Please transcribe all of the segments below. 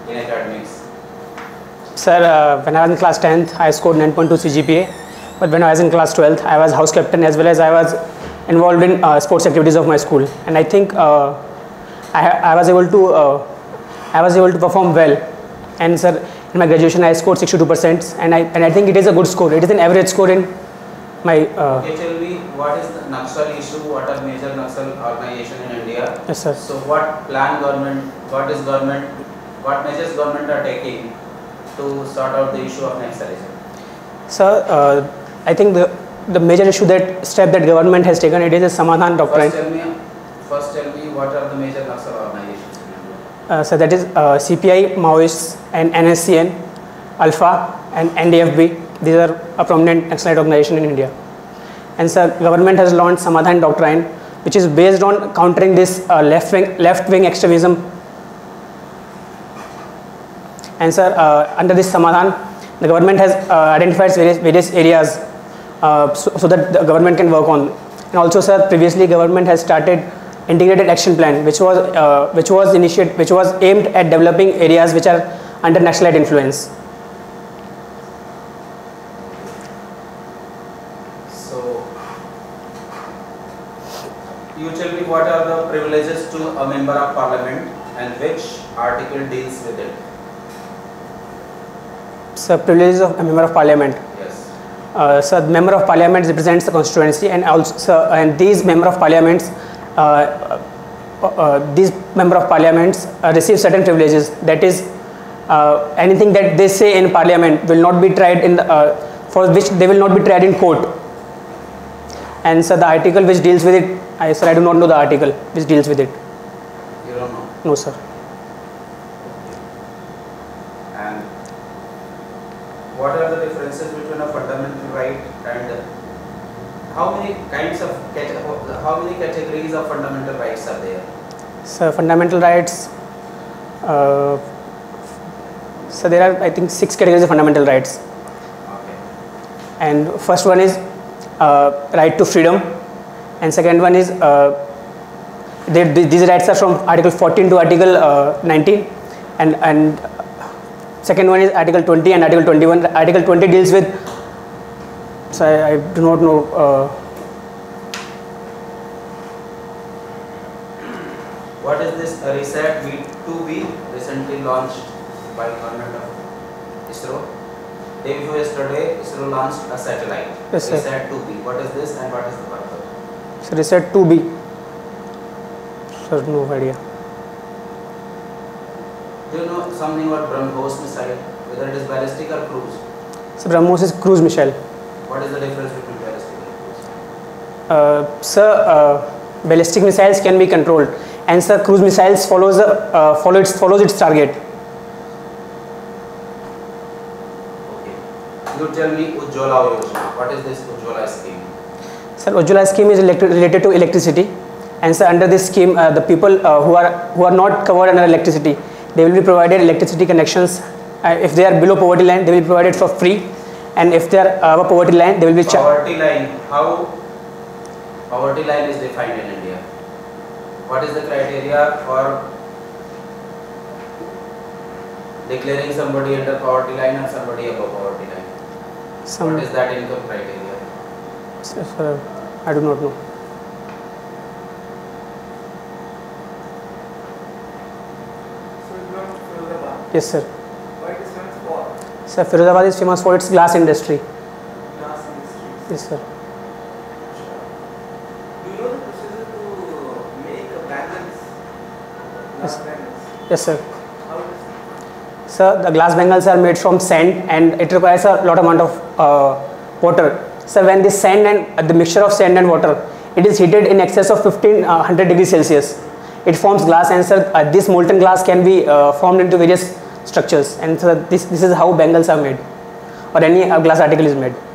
in academics? Sir, when I was in class 10th, I scored 9.2 CGPA. But when I was in class 12th, I was house captain as well as I was involved in sports activities of my school. And I think I was able to perform well. And sir, in my graduation, I scored 62%. And I think it is a good score. It is an average score in my. Okay, tell me, what is the Naxal issue? What are major Naxal organization in India? Yes, sir. So what plan government? What measures government are taking to sort out the issue of Naxalism? Sir, I think the major step that government has taken, it is a Samadhan doctrine. First tell me what are the major Naxal organizations in India? So that is CPI, Maoists, and NSCN, Alpha, and NDFB. These are a prominent Naxalite organization in India. And sir, government has launched Samadhan doctrine, which is based on countering this left-wing extremism. And sir, under this Samadhan, the government has identified various areas so that the government can work on. And also, sir, previously government has started integrated action plan, which was aimed at developing areas which are under Naxalite influence. So, you tell me what are the privileges to a member of parliament and which article deals with it? Sir, privileges of a member of parliament. Yes. So, the member of parliament represents the constituency, and also these member of parliaments receive certain privileges. That is, anything that they say in parliament will not be tried for which they will not be tried in court. And so the article which deals with it, I do not know the article which deals with it. You don't know? No, sir. And what are the differences between a fundamental right and how many categories of fundamental rights are there? So fundamental rights, so there are, I think, 6 categories of fundamental rights. Okay. And first one is right to freedom, and second one is these rights are from Article 14 to Article 19, and second one is Article 20 and Article 21. Article 20 deals with, so I do not know. What is this RISAT V2B recently launched by government of ISRO? Day before yesterday, ISRO launched a satellite. Yes, sir. RISAT 2B. What is this and what is the purpose? So RISAT 2B. Sir, no idea. Do you know something about BrahMos missile? Whether it is ballistic or cruise? So BrahMos is cruise missile. What is the difference between ballistic and cruise? Sir, ballistic missiles can be controlled, and sir, cruise missiles follows its target. Okay. You tell me Ujjwala Yojana. What is this Ujjwala scheme? Sir, Ujjwala scheme is related to electricity, and sir, under this scheme, the people who are not covered under electricity, they will be provided electricity connections. If they are below poverty line, they will be provided for free, and if they are above poverty line, they will be poverty line. How poverty line is defined in India? What is the criteria for declaring somebody under poverty line and somebody above poverty line? What is that income criteria? Sir, I do not know. Yes, sir. What is famous for? Sir, Firozabad is famous for its glass industry. Glass industry. Yes, sir. Do you know the procedure to make bangles? Glass bangles. Yes, sir. How is it? Sir, the glass bangles are made from sand, and it requires a lot amount of water. So when this sand and the mixture of sand and water, it is heated in excess of 1500 degrees Celsius. It forms glass, and sir, this molten glass can be formed into various structures, and so this is how bangles are made, or any glass article is made.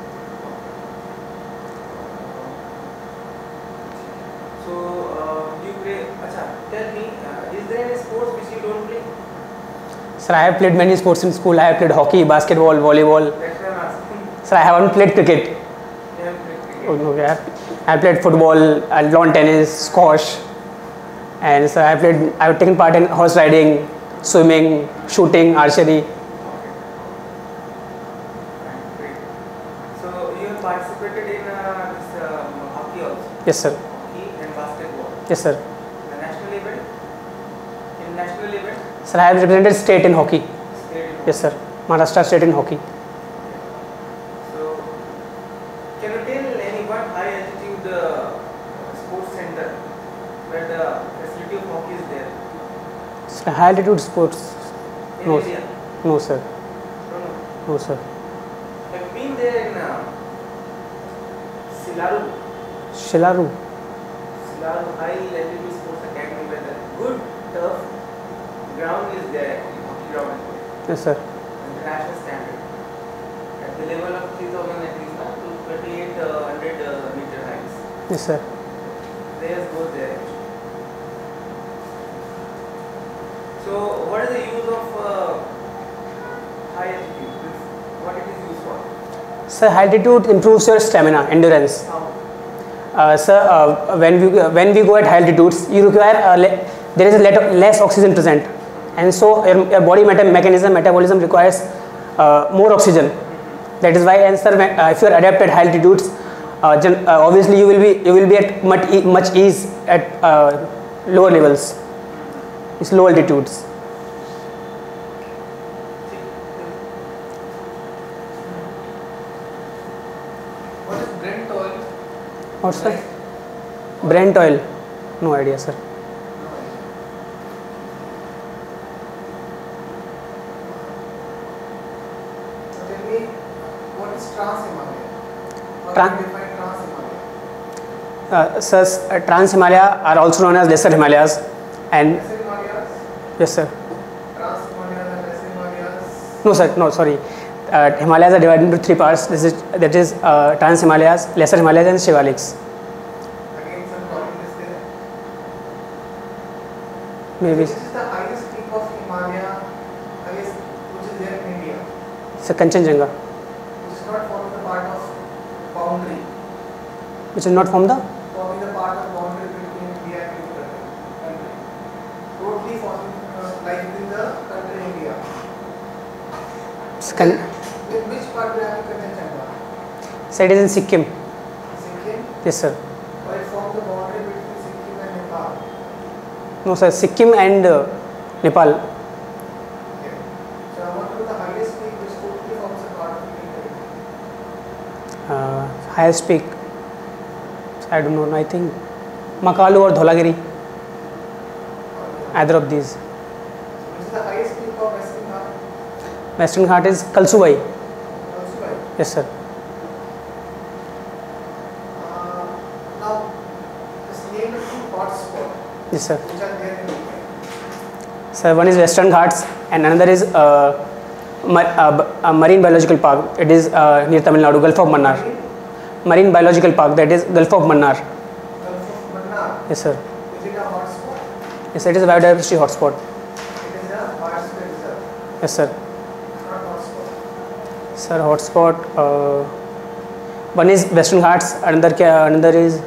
So you play. Tell me, is there any sports which you don't play? Sir, I have played many sports in school. I have played hockey, basketball, volleyball. That's why I'm asking. Sir, I haven't played cricket. You have played cricket. Oh, no, I have played football, lawn tennis, squash, and so I have taken part in horse riding, swimming, shooting, archery. Okay. Right, great. So you have participated in this hockey also. Yes, sir. Hockey and basketball. Yes, sir. The national event. In national event, Sir, I have represented state in hockey. state in Yes, sir. Maharashtra state in hockey. So, can you tell any one high altitude sports center where the facility of hockey is there Sir, high altitude sports? in No, India? no, sir. No, no. No, sir. Have you been there in Silaru? Shilaru. Silaru High Altitude Sports Academy where the good turf ground is there actually, hockey ground is there. Yes, sir. International standard. At the level of 3000 at least, to 2800 meter heights. Yes, sir. Players go there actually. So, what is the use of high altitude? What it is used for? Sir, high altitude improves your stamina, endurance. How? Sir, when we go at high altitudes, you require there is a less oxygen present, and so your body metabolism requires more oxygen. That is why, and sir, if you are adept at high altitudes, obviously you will be at much ease at lower levels. It's low altitudes. What is Brent oil? What, sir? Brent oil? No idea, sir. So tell me, what is Trans-Himalaya? How Tran- do you define Trans-Himalaya? Sir, Trans Himalaya are also known as Lesser Himalayas, and Lesser Himalayas, yes, sir. Trans-Himalayas and Lesser Himalayas. No, sir. No, sorry. Himalayas are divided into three parts. That is Trans Himalayas, Lesser Himalayas, and Shivaliks. Again, some problem is there. Maybe. This is the highest peak of Himalaya, highest, which is there in India, Sir, Kanchenjunga, which is not forming the part of boundary, which is not from the. forming the part of boundary between India and the country. Totally forming like within the country India. In which part do you have Kanchenjunga? Sir, it is in Sikkim. Sikkim? Yes, sir. Or it forms the boundary between Sikkim and Nepal. No, sir. Sikkim and Nepal. Okay. So I want to know the highest peak which totally forms a part of Indian territory. Highest peak. I don't know. I think Makalu or Dholagiri. Either of these. So which is the highest peak of Western Ghat? Western Ghat is Kalsubai. Also right. Yes, sir. Now, just name the two hotspots Yes, sir. which are there in India. Sir, one is Western Ghats and another is Marine Biological Park. It is near Tamil Nadu, Gulf of Mannar. Marine Biological Park, that is Gulf of Mannar. Gulf of Mannar. Yes, sir. Is it a hotspot? Yes, it is a biodiversity hotspot. It is a biosphere reserve, Yes, sir. not hotspot. Sir, hotspot. One is Western Ghats, another is.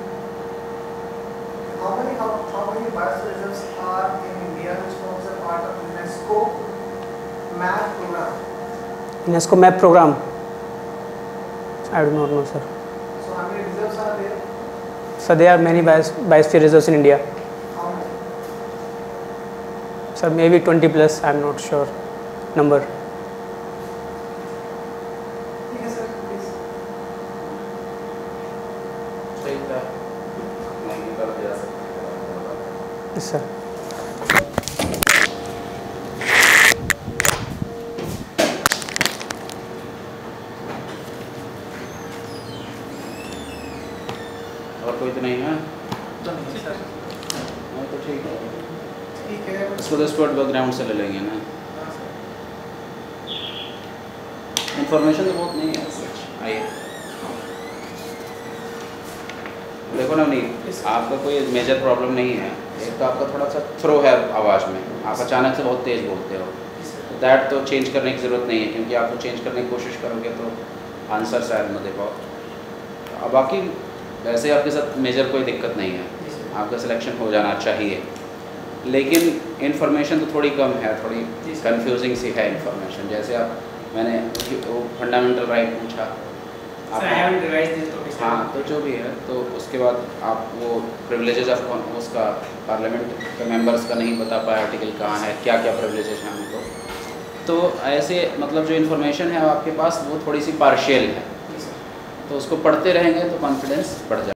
How many biosphere reserves are in India which forms a part of UNESCO MAP program? UNESCO MAP program. I do not know, sir. So how many reserves are there? So there are many biosphere reserves in India. How many? Sir, maybe 20 plus. I am not sure number. Yes, sir, please. सही था नहीं कर जा सकते Yes, sir. और कोई तो नहीं है तो नहीं सर। हाँ तो ठीक है ठीक है। इसको तो स्पोर्ट बैकग्राउंड से ले लेंगे ना हाँ, सर। इन्फॉर्मेशन तो बहुत नहीं है सच आइए देखो ना नहीं आपका कोई मेजर प्रॉब्लम नहीं है एक तो आपका थोड़ा सा थ्रो है आवाज़ में आप अचानक से बहुत तेज़ बोलते हो तो दैट तो चेंज करने की ज़रूरत नहीं है क्योंकि आप तो चेंज करने की कोशिश करोगे तो आंसर शायद न दे पाओ अब बाकी वैसे आपके साथ मेजर कोई दिक्कत नहीं है आपका सिलेक्शन हो जाना चाहिए लेकिन इन्फॉर्मेशन तो थोड़ी कम है, थोड़ी जी सर। कंफ्यूजिंग सी है इन्फॉर्मेशन। जैसे आप मैंने वो फंडामेंटल राइट पूछा Sir, I haven't revised this topic. sir. हाँ, तो जो भी है, तो उसके बाद आप वो प्रिविलेजेस ऑफ उसका पार्लियामेंट के मेंबर्स का नहीं बता पाए, आर्टिकल कहाँ है, क्या क्या प्रिविलेजेस हैं उनको। तो ऐसे मतलब जो इन्फॉर्मेशन है आपके पास वो थोड़ी सी पार्शियल है, जी सर। तो उसको पढ़ते रहेंगे तो कॉन्फिडेंस बढ़ जाएगा।